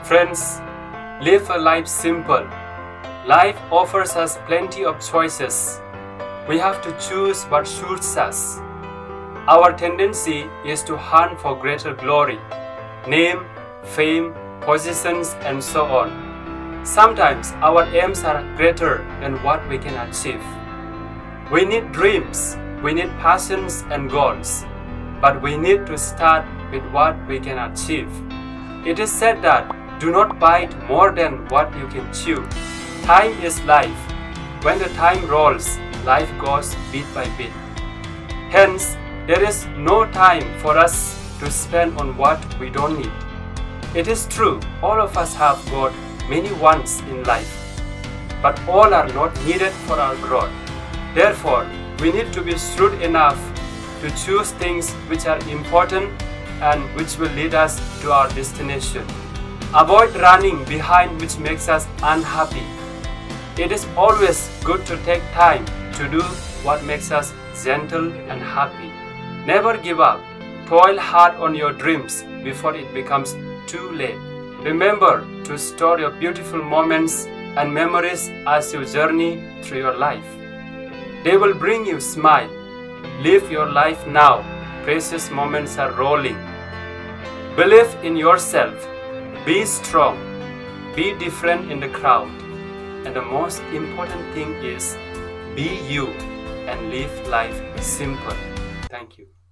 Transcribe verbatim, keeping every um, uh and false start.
Friends, live a life simple. Life offers us plenty of choices. We have to choose what suits us. Our tendency is to hunt for greater glory, name, fame, positions, and so on. Sometimes our aims are greater than what we can achieve. We need dreams, we need passions and goals, but we need to start with what we can achieve. It is said that do not bite more than what you can chew. Time is life. When the time rolls, life goes bit by bit. Hence, there is no time for us to spend on what we don't need. It is true, all of us have got many wants in life, but all are not needed for our growth. Therefore, we need to be shrewd enough to choose things which are important and which will lead us to our destination. Avoid running behind which makes us unhappy. It is always good to take time to do what makes us gentle and happy. Never give up. Toil hard on your dreams before it becomes too late. Remember to store your beautiful moments and memories as you journey through your life. They will bring you smile. Live your life now. Precious moments are rolling. Believe in yourself. Be strong. Be different in the crowd. And the most important thing is be you and live life simple. Thank you.